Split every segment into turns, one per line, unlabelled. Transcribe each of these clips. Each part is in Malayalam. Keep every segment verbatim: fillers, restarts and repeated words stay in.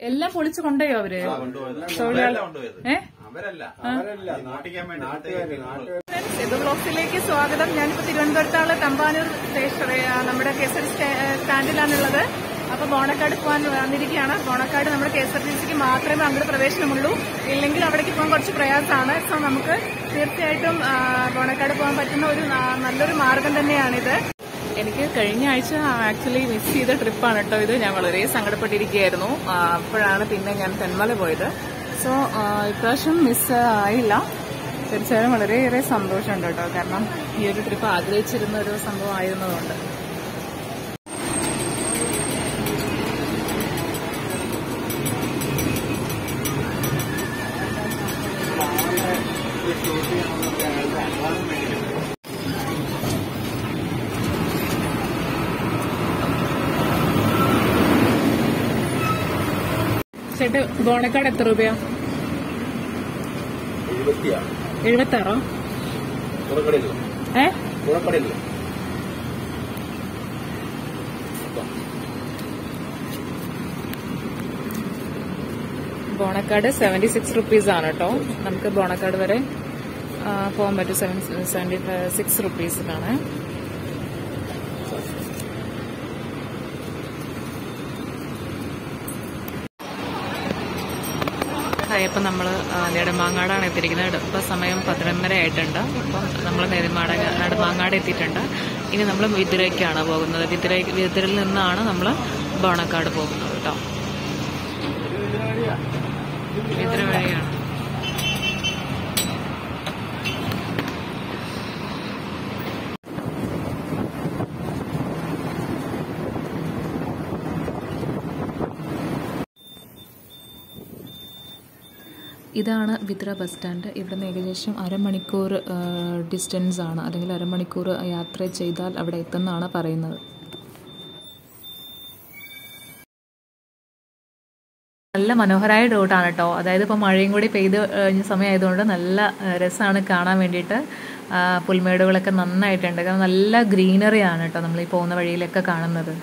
എല്ലാം പൊളിച്ചു കൊണ്ടുപോയോ അവര്? ഇത് ബ്ലോക്സിലേക്ക് സ്വാഗതം. ഞാനിപ്പോ തിരുവനന്തപുരത്താണ്, തമ്പാനൂർ സ്റ്റേഷൻ നമ്മുടെ കെ എസ് ആർ ടി സ്റ്റാൻഡിലാണുള്ളത്. അപ്പൊ ബോണക്കാട് പോകാൻ വന്നിരിക്കുകയാണ്. ബോണക്കാട് നമ്മുടെ കെ എസ് ആർ ടി സിക്ക് മാത്രമേ അങ്ങോട്ട് പ്രവേശനമുള്ളൂ, ഇല്ലെങ്കിൽ അവിടേക്ക് പോകാൻ കുറച്ച് പ്രയാസമാണ്. സോ നമുക്ക് തീർച്ചയായിട്ടും ബോണക്കാട് പോകാൻ പറ്റുന്ന ഒരു നല്ലൊരു മാർഗം തന്നെയാണിത്. എനിക്ക് കഴിഞ്ഞ ആഴ്ച ആക്ച്വലി മിസ് ചെയ്ത ട്രിപ്പാണ് കേട്ടോ ഇത്. ഞാൻ വളരെ സങ്കടപ്പെട്ടിരിക്കുകയായിരുന്നു. അപ്പോഴാണ് പിന്നെ ഞാൻ തെന്മല പോയത്. സോ ഇപ്രാവശ്യം മിസ് ആയില്ല. തീർച്ചയായും വളരെയേറെ സന്തോഷമുണ്ട് കേട്ടോ, കാരണം ഈ ഒരു ട്രിപ്പ് ആഗ്രഹിച്ചിരുന്ന ഒരു സംഭവം ആയിരുന്നതുകൊണ്ട്. ചേട്ടാ, ബോണക്കാട് എത്ര രൂപയാ? എഴുപത്തി ആറോ? ഏ ബോണക്കാട് സെവന്റി സിക്സ് റുപ്പീസ് ആണ് കേട്ടോ. നമുക്ക് ബോണക്കാട് വരെ പോകാൻ പറ്റും. സെവൻ സെവന്റി സിക്സ് റുപ്പീസിനാണ്. ഇപ്പം നമ്മൾ നെടുമാങ്ങാടാണ് എത്തിയിരിക്കുന്നത്. ഇപ്പം സമയം പതിനൊന്നര ആയിട്ടുണ്ട്. അപ്പം നമ്മൾ നെടുമാട നെടുമാങ്ങാട് എത്തിയിട്ടുണ്ട്. ഇനി നമ്മൾ വിതുരയ്ക്കാണ് പോകുന്നത്. വിതുര വിതുരയിൽ നിന്നാണ് നമ്മൾ ബോണക്കാട് പോകുന്നത് കേട്ടോ. വിതുര വഴിയാണ്. ഇതാണ് വിതുര ബസ് സ്റ്റാൻഡ്. ഇവിടെ നിന്ന് ഏകദേശം അരമണിക്കൂർ ഡിസ്റ്റൻസ് ആണ്, അല്ലെങ്കിൽ അരമണിക്കൂർ യാത്ര ചെയ്താൽ അവിടെ എത്തുന്നതാണ് പറയുന്നത്. നല്ല മനോഹരമായ റോഡാണ് കേട്ടോ. അതായത് ഇപ്പോൾ മഴയും കൂടി പെയ്ത് കഴിഞ്ഞ സമയമായതുകൊണ്ട് നല്ല രസമാണ് കാണാൻ വേണ്ടിയിട്ട്. പുൽമേടുകളൊക്കെ നന്നായിട്ടുണ്ട്, കാരണം നല്ല ഗ്രീനറി ആണ് കേട്ടോ നമ്മൾ ഈ പോകുന്ന വഴിയിലൊക്കെ കാണുന്നത്.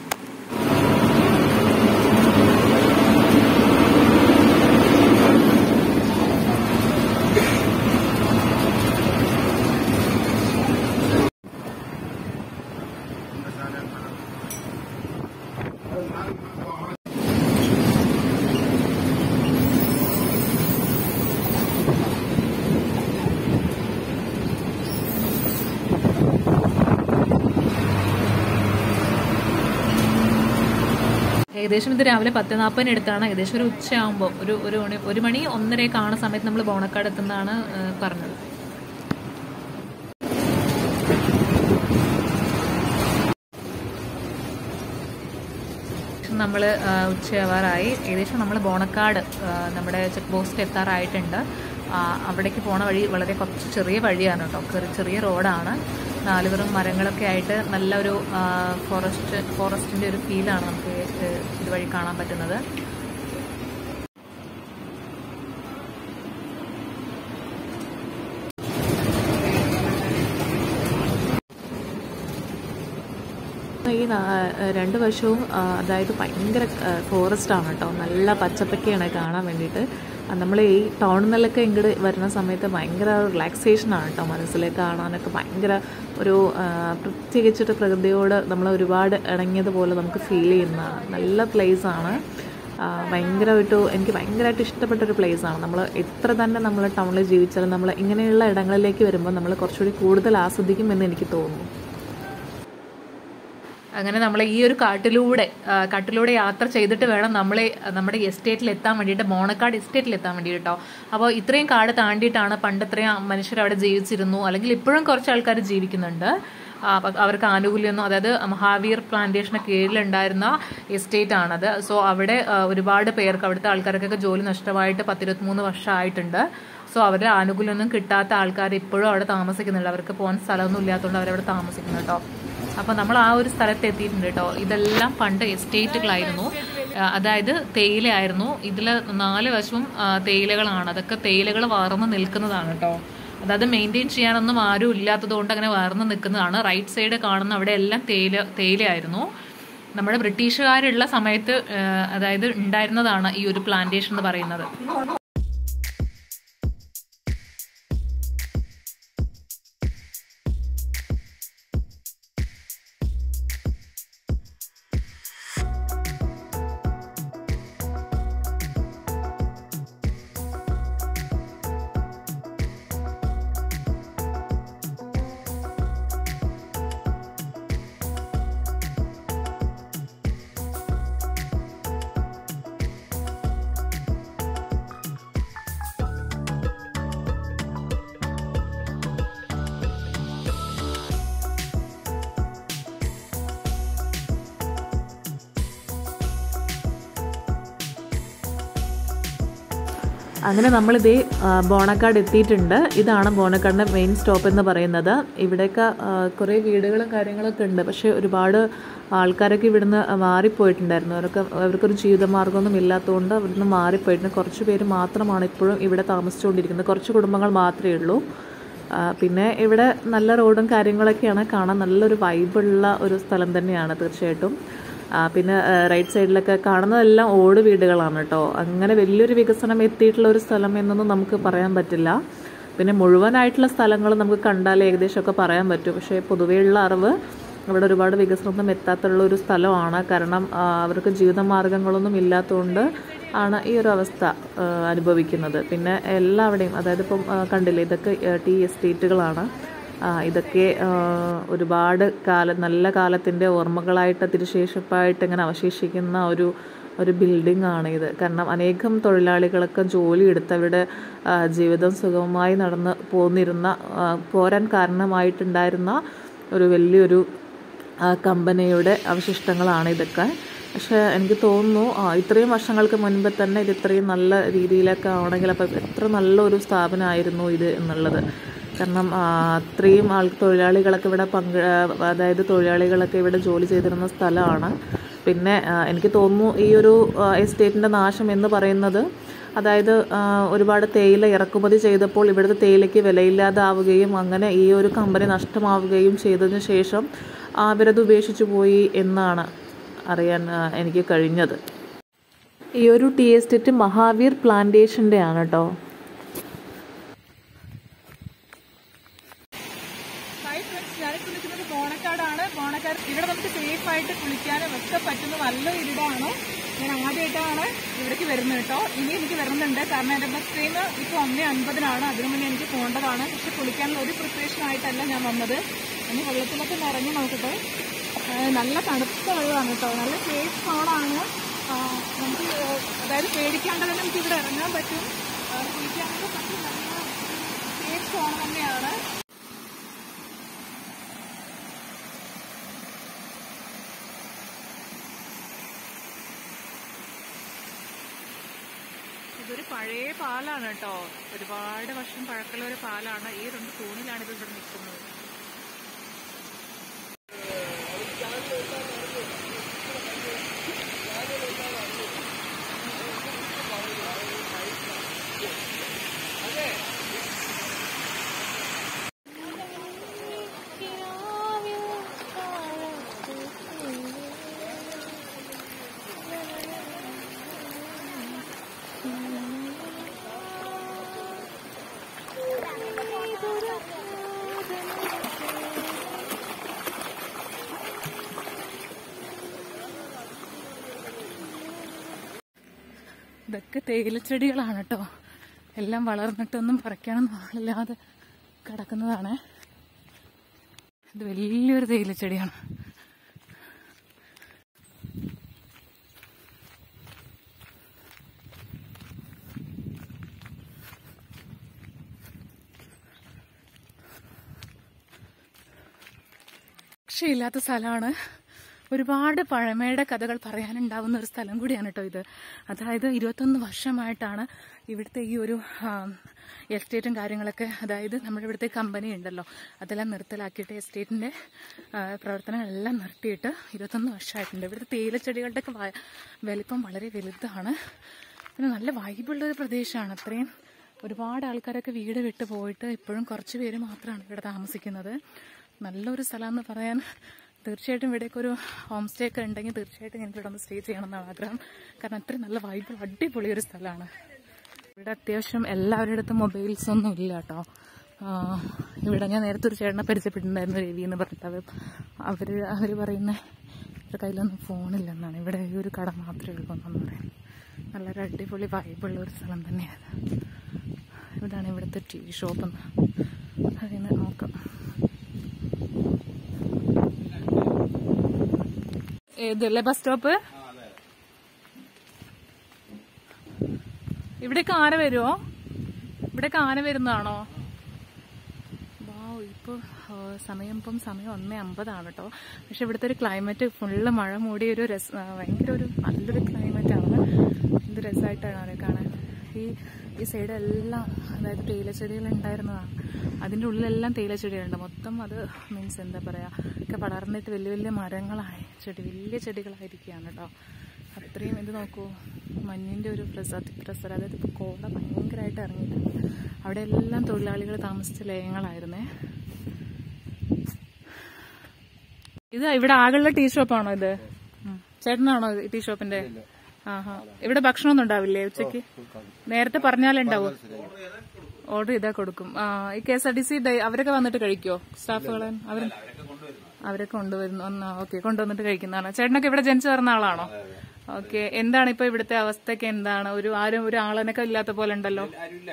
ഏകദേശം ഇത് രാവിലെ പത്ത് നാൽപ്പതിന് എടുത്താണ്. ഏകദേശം ഒരു ഉച്ചയാകുമ്പോൾ ഒരു ഒരു മണി ഒരു മണി ഒന്നരയൊക്കെ കാണുന്ന സമയത്ത് നമ്മൾ ബോണക്കാട് എത്തുന്നതാണ് പറഞ്ഞത്. നമ്മൾ ഉച്ചയാവാറായി. ഏകദേശം നമ്മൾ ബോണക്കാട് നമ്മുടെ ചെക്ക് പോസ്റ്റ് എത്താറായിട്ടുണ്ട്. അവിടേക്ക് പോണ വഴി വളരെ കുറച്ച് ചെറിയ വഴിയാണ് കേട്ടോ, ചെറിയ റോഡാണ്. നാലുപുറം മരങ്ങളൊക്കെ ആയിട്ട് നല്ലൊരു ഫോറസ്റ്റ് ഫോറസ്റ്റിൻ്റെ ഒരു ഫീലാണ് നമുക്ക് ഇതുവഴി കാണാൻ പറ്റുന്നത്. ഈ രണ്ട് വശവും അതായത് ഭയങ്കര ഫോറസ്റ്റാണ് കേട്ടോ, നല്ല പച്ചപ്പൊക്കെയാണ് കാണാൻ വേണ്ടിയിട്ട്. നമ്മൾ ഈ ടൗണിൽ നിന്നൊക്കെ ഇങ്ങോട്ട് വരുന്ന സമയത്ത് ഭയങ്കര റിലാക്സേഷനാണ് കേട്ടോ, മനസ്സിലേക്ക് കാണാനൊക്കെ ഭയങ്കര ഒരു പ്രത്യേകിച്ചിട്ട് പ്രകൃതിയോട് നമ്മൾ ഒരുപാട് ഇണങ്ങിയതുപോലെ നമുക്ക് ഫീൽ ചെയ്യുന്നതാണ്. നല്ല പ്ലേസാണ്, ഭയങ്കരമായിട്ട് എനിക്ക് ഭയങ്കരമായിട്ട് ഇഷ്ടപ്പെട്ടൊരു പ്ലേസാണ്. നമ്മൾ എത്ര തന്നെ നമ്മൾ ടൗണിൽ ജീവിച്ചാലും നമ്മൾ ഇങ്ങനെയുള്ള ഇടങ്ങളിലേക്ക് വരുമ്പോൾ നമ്മൾ കുറച്ചുകൂടി കൂടുതൽ ആസ്വദിക്കുമെന്ന് എനിക്ക് തോന്നുന്നു. അങ്ങനെ നമ്മൾ ഈ ഒരു കാട്ടിലൂടെ കാട്ടിലൂടെ യാത്ര ചെയ്തിട്ട് വേണം നമ്മളെ നമ്മുടെ എസ്റ്റേറ്റിൽ എത്താൻ വേണ്ടിയിട്ട്, ബോണക്കാട് എസ്റ്റേറ്റിൽ എത്താൻ വേണ്ടിയിട്ട് കേട്ടോ. അപ്പോൾ ഇത്രയും കാട് താണ്ടിയിട്ടാണ് പണ്ട് ഇത്രയും മനുഷ്യർ അവിടെ ജീവിച്ചിരുന്നു, അല്ലെങ്കിൽ ഇപ്പോഴും കുറച്ച് ആൾക്കാർ ജീവിക്കുന്നുണ്ട്. അവർക്ക് ആനുകൂല്യമൊന്നും, അതായത് മഹാവീർ പ്ലാന്റേഷന് കീഴിലുണ്ടായിരുന്ന എസ്റ്റേറ്റ് ആണത്. സോ അവിടെ ഒരുപാട് പേർക്ക്, അവിടുത്തെ ആൾക്കാർക്കൊക്കെ ജോലി നഷ്ടമായിട്ട് പത്തിരുപത്തിമൂന്ന് വർഷമായിട്ടുണ്ട്. സോ അവരുടെ ആനുകൂല്യമൊന്നും കിട്ടാത്ത ആൾക്കാർ ഇപ്പോഴും അവിടെ താമസിക്കുന്നുണ്ട്. അവർക്ക് പോകാൻ സ്ഥലമൊന്നും ഇല്ലാത്തതുകൊണ്ട് അവരവിടെ താമസിക്കുന്നു കേട്ടോ. അപ്പോൾ നമ്മൾ ആ ഒരു സ്ഥലത്ത് എത്തിയിട്ടുണ്ട് കേട്ടോ. ഇതെല്ലാം പണ്ട് എസ്റ്റേറ്റുകളായിരുന്നു, അതായത് തേയിലയായിരുന്നു. ഇതിൽ നാല് വശവും തേയിലകളാണ്. അതൊക്കെ തേയിലകൾ വാർന്ന് നിൽക്കുന്നതാണ് കേട്ടോ. അതായത് മെയിൻറ്റെയിൻ ചെയ്യാനൊന്നും ആരും ഇല്ലാത്തത് കൊണ്ട് അങ്ങനെ വാർന്ന് നിൽക്കുന്നതാണ്. റൈറ്റ് സൈഡ് കാണുന്ന അവിടെ എല്ലാം തേയില തേയിലയായിരുന്നു. നമ്മുടെ ബ്രിട്ടീഷുകാരുള്ള സമയത്ത് അതായത് ഉണ്ടായിരുന്നതാണ് ഈ ഒരു പ്ലാന്റേഷൻ എന്ന് പറയുന്നത്.
അങ്ങനെ നമ്മളിതേ ബോണക്കാട് എത്തിയിട്ടുണ്ട്. ഇതാണ് ബോണക്കാടിൻ്റെ മെയിൻ സ്റ്റോപ്പ് എന്ന് പറയുന്നത്. ഇവിടെയൊക്കെ കുറേ വീടുകളും കാര്യങ്ങളൊക്കെ ഉണ്ട്. പക്ഷേ ഒരുപാട് ആൾക്കാരൊക്കെ ഇവിടുന്ന് മാറിപ്പോയിട്ടുണ്ടായിരുന്നു. അവരൊക്കെ അവർക്കൊരു ജീവിതമാർഗ്ഗമൊന്നും ഇല്ലാത്തതുകൊണ്ട് അവിടുന്ന് മാറിപ്പോയിട്ടുണ്ട്. കുറച്ച് പേര് മാത്രമാണ് ഇപ്പോഴും ഇവിടെ താമസിച്ചുകൊണ്ടിരിക്കുന്നത്. കുറച്ച് കുടുംബങ്ങൾ മാത്രമേ ഉള്ളൂ. പിന്നെ ഇവിടെ നല്ല റോഡും കാര്യങ്ങളൊക്കെയാണ് കാണാൻ. നല്ലൊരു വൈബുള്ള ഒരു സ്ഥലം തന്നെയാണ് തീർച്ചയായിട്ടും. പിന്നെ റൈറ്റ് സൈഡിലൊക്കെ കാണുന്നതെല്ലാം ഓട് വീടുകളാണ് കേട്ടോ. അങ്ങനെ വലിയൊരു വികസനം എത്തിയിട്ടുള്ള ഒരു സ്ഥലം എന്നൊന്നും നമുക്ക് പറയാൻ പറ്റില്ല. പിന്നെ മുഴുവനായിട്ടുള്ള സ്ഥലങ്ങൾ നമുക്ക് കണ്ടാൽ ഏകദേശമൊക്കെ പറയാൻ പറ്റും. പക്ഷേ പൊതുവെയുള്ള അറിവ് ഇവിടെ ഒരുപാട് വികസനമൊന്നും എത്താത്തുള്ള ഒരു സ്ഥലമാണ്. കാരണം അവർക്ക് ജീവിതമാർഗ്ഗങ്ങളൊന്നും ഇല്ലാത്തതുകൊണ്ട് ആണ് ഈ ഒരു അവസ്ഥ അനുഭവിക്കുന്നത്. പിന്നെ എല്ലാവിടെയും അതായത് ഇപ്പം കണ്ടില്ലേ, ഇതൊക്കെ ടീ എസ്റ്റേറ്റുകളാണ്. ഇതൊക്കെ ഒരുപാട് കാലം നല്ല കാലത്തിൻ്റെ ഓർമ്മകളായിട്ട് തിരുശേഷിപ്പായിട്ട് ഇങ്ങനെ അവശേഷിക്കുന്ന ഒരു ഒരു ബിൽഡിംഗ് ആണ് ഇത്. കാരണം അനേകം തൊഴിലാളികളൊക്കെ ജോലി എടുത്തവരുടെ ജീവിതം സുഗമമായി നടന്ന് പോന്നിരുന്ന പോരാൻ കാരണമായിട്ടുണ്ടായിരുന്ന ഒരു വലിയൊരു കമ്പനിയുടെ അവശിഷ്ടങ്ങളാണ് ഇതൊക്കെ. പക്ഷേ എനിക്ക് തോന്നുന്നു ഇത്രയും വർഷങ്ങൾക്ക് മുൻപ് തന്നെ ഇത് ഇത്രയും നല്ല രീതിയിലൊക്കെ ആണെങ്കിൽ അപ്പം എത്ര നല്ലൊരു സ്ഥാപനമായിരുന്നു ഇത് എന്നുള്ളത്. കാരണം അത്രയും ആൾ തൊഴിലാളികളൊക്കെ ഇവിടെ പങ്ക് അതായത് തൊഴിലാളികളൊക്കെ ഇവിടെ ജോലി ചെയ്തിരുന്ന സ്ഥലമാണ്. പിന്നെ എനിക്ക് തോന്നുന്നു ഈ ഒരു എസ്റ്റേറ്റിൻ്റെ നാശം എന്ന് പറയുന്നത് അതായത് ഒരുപാട് തേയില ഇറക്കുമതി ചെയ്തപ്പോൾ ഇവിടുത്തെ തേയിലയ്ക്ക് വിലയില്ലാതാവുകയും അങ്ങനെ ഈ ഒരു കമ്പനി നഷ്ടമാവുകയും ചെയ്തതിന് ശേഷം അവരത് ഉപേക്ഷിച്ചു പോയി എന്നാണ് അറിയാൻ എനിക്ക് കഴിഞ്ഞത്. ഈ ഒരു ടീ എസ്റ്റേറ്റ് മഹാവീർ പ്ലാന്റേഷൻ്റെ ആണ് കേട്ടോ.
ബോണക്കാടാണ്. ബോണക്കാട് ഇവിടെ നമുക്ക് സേഫ് ആയിട്ട് കുളിക്കാനും ഒക്കെ പറ്റുന്ന നല്ലൊരു ഇരിടാണ്. ഞാൻ ആദ്യമായിട്ടാണ് ഇവിടേക്ക് വരുന്നത് കേട്ടോ. ഇനി എനിക്ക് വരുന്നുണ്ട്. കാരണം എൻ്റെ ബസ് ട്രെയിൻ ഇപ്പോൾ ഒന്നേ അൻപതിനാണ്. അതിനു മുന്നേ എനിക്ക് പോകേണ്ടതാണ്. പക്ഷെ കുളിക്കാനുള്ള ഒരു പ്രിപ്പറേഷൻ ആയിട്ടല്ല ഞാൻ വന്നത്. ഇനി വെള്ളത്തിലൊക്കെ നിറഞ്ഞു നോക്കട്ടെ. നല്ല തണുത്ത വെള്ളമാണ് കേട്ടോ. നല്ല സേഫ് സോണാണ്. നമുക്ക് അതായത് പേടിക്കാണ്ട് തന്നെ നമുക്ക് ഇവിടെ ഇറങ്ങാൻ പറ്റും. കുളിക്കാനൊക്കെ പറ്റും. നല്ല സേഫ് സോൺ തന്നെയാണ്. ഇതൊരു പഴയ പാലാണ് കേട്ടോ. ഒരുപാട് വർഷം പഴക്കമുള്ള ഒരു പാലാണ്. ഈ രണ്ട് തൂണിലാണ് ഇത് ഇവിടെ നിൽക്കുന്നത്. ഇതൊക്കെ തേയിലച്ചെടികളാണ് കേട്ടോ. എല്ലാം വളർന്നിട്ടൊന്നും പറിക്കണം നാളില്ലാതെ കിടക്കുന്നതാണ്. ഇത് വലിയൊരു തേയിലച്ചെടിയാണ്. രക്ഷയില്ലാത്ത സ്ഥലമാണ്. ഒരുപാട് പഴമയുടെ കഥകൾ പറയാനുണ്ടാവുന്ന ഒരു സ്ഥലം കൂടിയാണ് കേട്ടോ ഇത്. അതായത് ഇരുപത്തൊന്ന് വർഷമായിട്ടാണ് ഇവിടുത്തെ ഈ ഒരു എസ്റ്റേറ്റും കാര്യങ്ങളൊക്കെ, അതായത് നമ്മുടെ ഇവിടുത്തെ കമ്പനി ഉണ്ടല്ലോ അതെല്ലാം നിർത്തലാക്കിയിട്ട് എസ്റ്റേറ്റിന്റെ പ്രവർത്തനങ്ങളെല്ലാം നിർത്തിയിട്ട് ഇരുപത്തൊന്ന് വർഷമായിട്ടുണ്ട്. ഇവിടുത്തെ തേയിലച്ചെടികളുടെയൊക്കെ വലിപ്പം വളരെ വലുതാണ്. പിന്നെ നല്ല വൈബുള്ളൊരു പ്രദേശമാണ്. അത്രയും ഒരുപാട് ആൾക്കാരൊക്കെ വീട് വിട്ട് പോയിട്ട് ഇപ്പോഴും കുറച്ച് പേര് മാത്രമാണ് ഇവിടെ താമസിക്കുന്നത്. നല്ലൊരു സ്ഥലം എന്ന് പറയാൻ തീർച്ചയായിട്ടും ഇവിടേക്ക് ഒരു ഹോം സ്റ്റേ ഒക്കെ ഉണ്ടെങ്കിൽ തീർച്ചയായിട്ടും എനിക്ക് ഇവിടെ ഒന്ന് സ്റ്റേ ചെയ്യണം എന്നാണ് ആഗ്രഹം. കാരണം അത്രയും നല്ല വൈബിൾ അടിപൊളി ഒരു സ്ഥലമാണ്. ഇവിടെ അത്യാവശ്യം എല്ലാവരുടെ അടുത്തും മൊബൈൽസ് ഒന്നും ഇല്ല കേട്ടോ. ഇവിടെ ഞാൻ നേരത്തെ ഒരു ചേട്ടനെ പരിചയപ്പെട്ടിട്ടുണ്ടായിരുന്നു, രവി എന്ന് പറഞ്ഞിട്ട്. അവർ അവർ അവർ പറയുന്ന ഇവരുടെ കയ്യിലൊന്നും ഫോണില്ലെന്നാണ്. ഇവിടെ ഈ ഒരു കട മാത്രമേ ഉള്ളൂ എന്നാണ് പറയുന്നത്. നല്ലൊരു അടിപൊളി വൈബുള്ള ഒരു സ്ഥലം തന്നെയാണ്. ഇതാണ് ഇവിടുത്തെ ടി വി ഷോപ്പെന്ന്. അതിന് നോക്കാം. ഏതല്ലേ ബസ് സ്റ്റോപ്പ്? ഇവിടേക്ക് ആന വരുമോ? ഇവിടേക്ക് ആന വരുന്നതാണോ? വാവ്, ഇപ്പോൾ സമയം ഇപ്പം സമയം ഒന്നേ അമ്പതാണ് കേട്ടോ. പക്ഷെ ഇവിടുത്തെ ഒരു ക്ലൈമറ്റ് ഫുള്ള് മഴ മൂടിയ ഒരു രസ ഭയങ്കര ഒരു നല്ലൊരു ക്ലൈമറ്റാണ്. എന്ത് രസമായിട്ടാണ് അവരെ കാണാൻ. ഈ ഈ സൈഡ് എല്ലാം അതായത് തേയിലച്ചെടികൾ ഉണ്ടായിരുന്നതാണ്. അതിൻ്റെ ഉള്ളിലെല്ലാം തേയിലച്ചെടികളുണ്ട് മൊത്തം. അത് മീൻസ് എന്താ പറയുക, ഒക്കെ പടർന്നിട്ട് വലിയ വലിയ മരങ്ങളായി ചെടി വലിയ ചെടികളായിരിക്കുകയാണ് കേട്ടോ. അത്രയും ഇത് നോക്കൂ, മഞ്ഞിൻ്റെ ഒരു പ്രസ പ്രസരം അതായത് ഇപ്പോൾ കോട ഭയങ്കരമായിട്ട് ഇറങ്ങിയിട്ടുണ്ട്. അവിടെ എല്ലാം തൊഴിലാളികൾ താമസിച്ച ലയങ്ങളായിരുന്നേ. ഇത് ഇവിടെ ആകെയുള്ള ടീ ഷോപ്പാണോ ഇത്? ചേട്ടനാണോ ടീ ഷോപ്പിന്റെ? ആഹാ. ഇവിടെ ഭക്ഷണമൊന്നും ഉണ്ടാവില്ലേ ഉച്ചക്ക്? നേരത്തെ പറഞ്ഞാലുണ്ടാവും. ഓർഡർ ചെയ്താൽ കൊടുക്കും. ആ, ഈ K S R T C അവരൊക്കെ വന്നിട്ട് കഴിക്കോ? സ്റ്റാഫുകൾ അവർ അവരൊക്കെ കൊണ്ടുവരുന്നു. ഒന്നാ ഓക്കെ, കൊണ്ടുവന്നിട്ട് കഴിക്കുന്നതാണ്. ചേട്ടനൊക്കെ ഇവിടെ ജനിച്ചു വരുന്ന ആളാണോ? ഓക്കെ. എന്താണ് ഇപ്പൊ ഇവിടുത്തെ അവസ്ഥയൊക്കെ എന്താണ്? ഒരു ആരും ഒരു ആളനൊക്കെ ഇല്ലാത്ത പോലെ ഉണ്ടല്ലോ.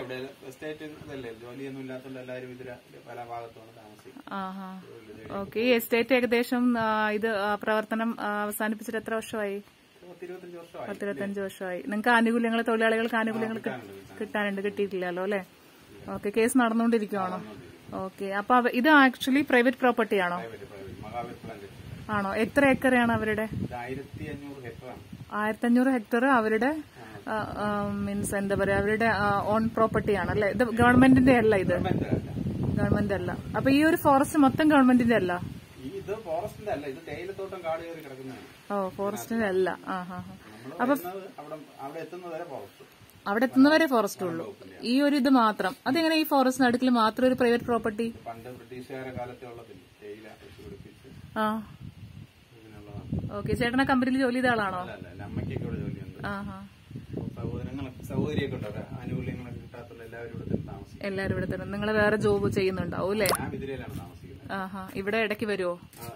ആഹാ. ഓക്കെ. ഈ എസ്റ്റേറ്റ് ഏകദേശം ഇത് പ്രവർത്തനം അവസാനിപ്പിച്ചിട്ട് എത്ര വർഷമായി? പത്തിരുപത്തഞ്ച് വർഷമായി. നിങ്ങൾക്ക് ആനുകൂല്യങ്ങൾ, തൊഴിലാളികൾക്ക് ആനുകൂല്യങ്ങൾ കിട്ടാനുണ്ട്? കിട്ടിയിട്ടില്ലല്ലോ അല്ലെ? ഓക്കെ. കേസ് നടന്നുകൊണ്ടിരിക്കുവാണോ? ഓക്കെ. അപ്പൊ ഇത് ആക്ച്വലി പ്രൈവറ്റ് പ്രോപ്പർട്ടി ആണോ? ആണോ? എത്ര ഏക്കറാണ് അവരുടെ? ആയിരത്തി അഞ്ഞൂറ് ഹെക്ടർ അവരുടെ മീൻസ് എന്താ പറയാ, അവരുടെ ഓൺ പ്രോപ്പർട്ടി ആണല്ലേ? ഇത് ഗവൺമെന്റിന്റെ അല്ല? ഇത് ഗവൺമെന്റ് അല്ല. അപ്പൊ ഈ ഒരു ഫോറസ്റ്റ് മൊത്തം ഗവൺമെന്റിന്റെ അല്ല? ഓ, ഫോറസ്റ്റിന്റെ അല്ല. ആ ഹാ ഹാ. അപ്പൊ അവിടെ എത്തുന്നവരെ ഫോറസ്റ്റ് ഉള്ളൂ. ഈ ഒരു ഇത് മാത്രം. അതെങ്ങനെ ഈ ഫോറസ്റ്റ് നടുക്കിൽ മാത്രം ഒരു പ്രൈവറ്റ് പ്രോപ്പർട്ടി? ആ, ഓക്കെ. ചേട്ടനെ കമ്പനിയിൽ ജോലി ചെയ്ത ആളാണോ? ആഹാ. എല്ലാവരും ഇവിടെ തന്നെ. നിങ്ങൾ വേറെ ജോബ് ചെയ്യുന്നുണ്ടാവും അല്ലേ? ആഹാ. ഇവിടെ ഇടയ്ക്ക് വരുമോ?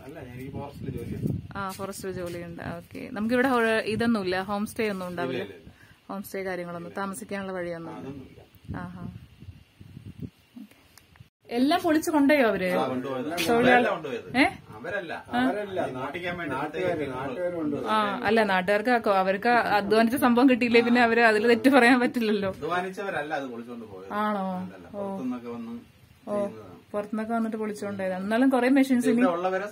ആ, ഫോറസ്റ്റിൽ ജോലിയുണ്ട്. ഓക്കെ. നമുക്കിവിടെ ഇതൊന്നുമില്ല, ഹോം സ്റ്റേ ഒന്നും ഉണ്ടാവില്ല? ഹോം സ്റ്റേ കാര്യങ്ങളൊന്നും, താമസിക്കാനുള്ള വഴിയൊന്നും? ആഹാ. എല്ലാം പൊളിച്ചു കൊണ്ടുപോയോ അവര്? ഏ ആ, അല്ല, നാട്ടുകാർക്ക് അവർക്ക് അധ്വാനിച്ച സംഭവം കിട്ടിയില്ലേ പിന്നെ അവര് അതിൽ തെറ്റ് പറയാൻ പറ്റില്ലല്ലോ. ആണോ? ഓ ഓ, പുറത്തുനിന്നൊക്കെ വന്നിട്ട് പൊളിച്ചുകൊണ്ടായത്. എന്നാലും കുറെ മെഷീൻസ് ഇനി,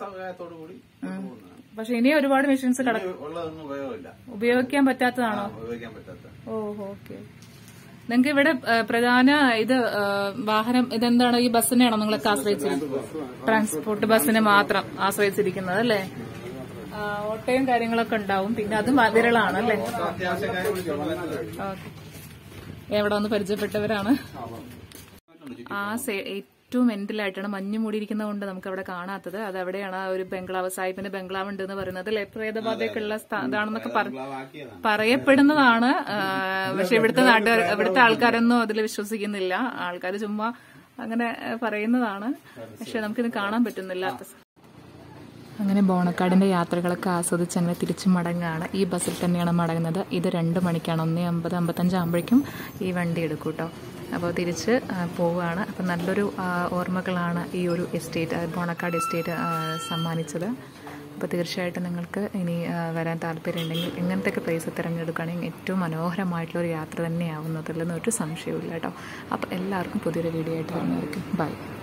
പക്ഷെ ഇനി ഒരുപാട് മെഷീൻസ് ഉപയോഗിക്കാൻ പറ്റാത്തതാണോ? ഓ, ഓക്കെ. നിങ്ങൾക്ക് ഇവിടെ പ്രധാന ഇത് വാഹനം ഇതെന്താണ്? ഈ ബസ്സിനെയാണോ നിങ്ങളൊക്കെ ആശ്രയിച്ചിരിക്കുന്നത്? ട്രാൻസ്പോർട്ട് ബസ്സിനെ മാത്രം ആശ്രയിച്ചിരിക്കുന്നത് അല്ലേ? ഓട്ടോയും കാര്യങ്ങളൊക്കെ ഉണ്ടാവും. പിന്നെ അതും വിരളാണ് അല്ലേ? ഓക്കെ. എവിടെ വന്ന് പരിചയപ്പെട്ടവരാണ്. ആ ഏറ്റവും എൻഡിലായിട്ടാണ് മഞ്ഞ് മൂടിയിരിക്കുന്നത് കൊണ്ട് നമുക്ക് അവിടെ കാണാത്തത്. അത് അവിടെയാണ് ഒരു ബംഗ്ലാവ്, സാഹിബിന്റെ ബംഗ്ലാവ് ഉണ്ട് എന്ന് പറയുന്നത്. അല്ലെ, പ്രേതബാധയൊക്കെയുള്ള ഇതാണെന്നൊക്കെ പറയപ്പെടുന്നതാണ്. പക്ഷെ ഇവിടുത്തെ നാട്ടുകാർ, ഇവിടുത്തെ ആൾക്കാരൊന്നും അതിൽ വിശ്വസിക്കുന്നില്ല. ആൾക്കാർ ചുമ്മാ അങ്ങനെ പറയുന്നതാണ്. പക്ഷെ നമുക്കിത് കാണാൻ പറ്റുന്നില്ല. അങ്ങനെ ബോണക്കാടിന്റെ യാത്രകളൊക്കെ ആസ്വദിച്ച് അങ്ങനെ തിരിച്ചു മടങ്ങുകയാണ്. ഈ ബസ്സിൽ തന്നെയാണ് മടങ്ങുന്നത്. ഇത് രണ്ട് മണിക്കാണ്. ഒന്നേ അമ്പത് അമ്പത്തഞ്ചാകുമ്പോഴേക്കും ഈ വണ്ടി എടുക്കും കേട്ടോ. അപ്പോൾ തിരിച്ച് പോവുകയാണ്. അപ്പം നല്ലൊരു ഓർമ്മകളാണ് ഈ ഒരു എസ്റ്റേറ്റ്, ബോണക്കാട് എസ്റ്റേറ്റ് സമ്മാനിച്ചത്. അപ്പോൾ തീർച്ചയായിട്ടും നിങ്ങൾക്ക് ഇനി വരാൻ താല്പര്യമുണ്ടെങ്കിൽ ഇങ്ങനത്തെയൊക്കെ പ്ലേസ് തിരഞ്ഞെടുക്കുകയാണെങ്കിൽ ഏറ്റവും മനോഹരമായിട്ടുള്ളൊരു യാത്ര തന്നെയാവുന്നതിലൊന്നും ഒരു സംശയവുമില്ല കേട്ടോ. അപ്പോൾ എല്ലാവർക്കും പുതിയൊരു വീഡിയോ ആയിട്ട് വരുന്നതായിരിക്കും. ബൈ.